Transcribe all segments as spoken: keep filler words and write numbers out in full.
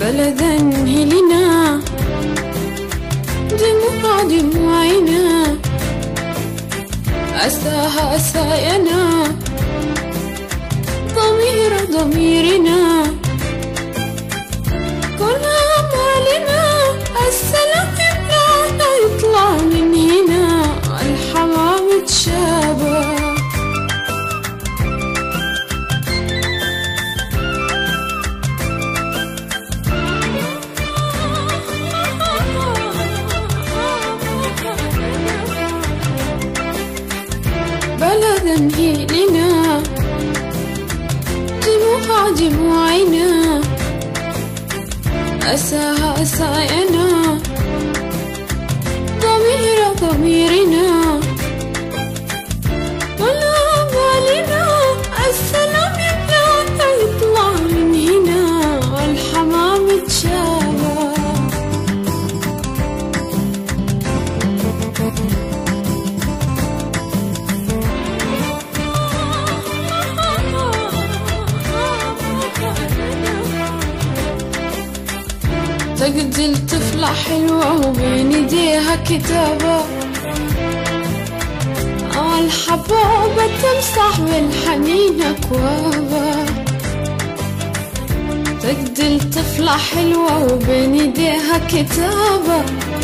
بلدا هي لنا دموع دموعنا، أساها أساينا، ضمير ضميرنا، كل أمالنا السلام يمنعنا يطلع من هنا الحمام تشابه. بلدا هي لنا دموع دموعنا، أساها أساينا، ضمير ضميرنا، ولا بالنا السلام يمنعنا يطلع من هنا الحمام تشابه. تقضي الطفلة حلوة وبين ايديها كتابة، الحبوبة تمسح بالحنين أكوابة. تقضي الطفلة حلوة وبين ايديها كتابة،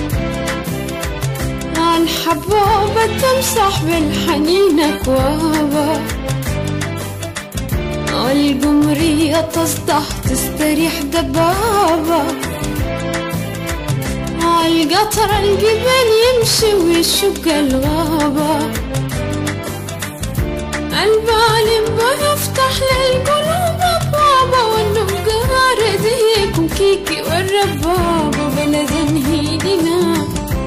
الحبوبة تمسح بالحنين أكوابة. القمرية تصدح تستريح دبابة، القطر الجبال يمشي ويشق الغابة. البالم بيفتح للقلوب أبوابة، والنقار ديك وكيكي والربابة. بلدا هي لنا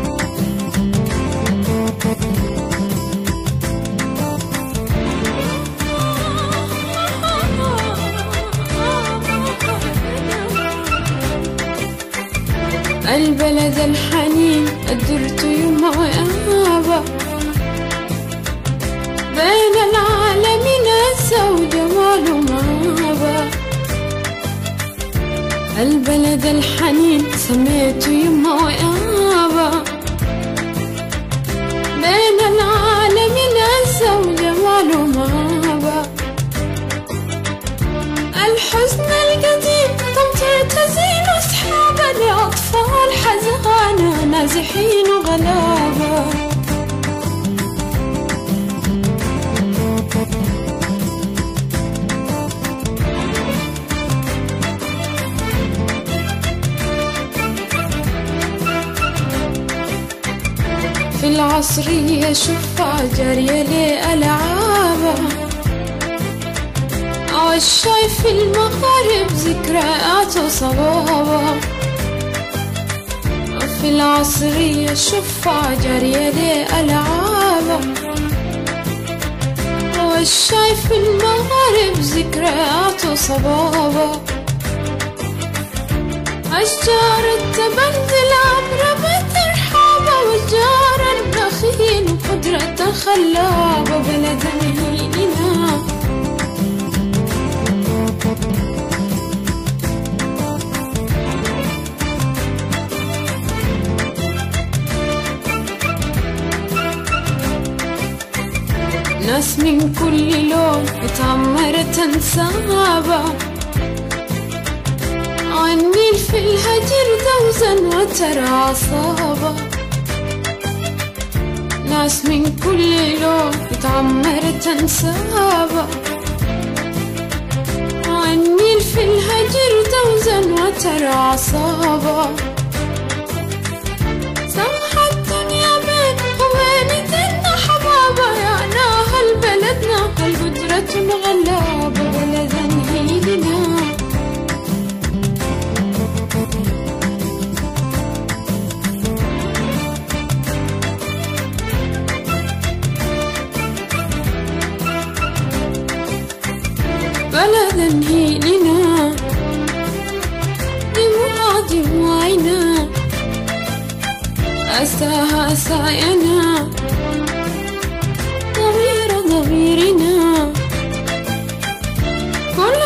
البلد الحنين قدرت يما وإهابة، بين العالمين هسه وجمال ومهابة. البلد الحنين سميته يما وإهابة، بين العالمين هسه وجمال ومهابة. الحزن القديم تمطر تزين أصحابه، لأطفال حزانة نازحين وغلابة. في العصرية شفع جارية لألعابة، عالشايف المغارب ذكريات وصبابة. في العصرية شفع جارية لألعابة، عالشايف المغارب ذكريات وصبابة. أشجار التبندل عبر ترحابة، وأشجار البخيل وقدرة خلابة. بلدا هي لنا ناس من كل لون اتعمرت انسابة، النيل في الهجر دوزا وترى عصابة. ناس من كل لون اتعمرت انسابة، النيل في الهجر دوزا وترى عصابة. سمحة الدنيا بين وبين دنا حبابة، يا ناهل بلدنا القدرة غلابة. بلدا هي لنا بلدا هي لنا دموع دموعنا، أساها أساينا، ضمير ضميرنا، كل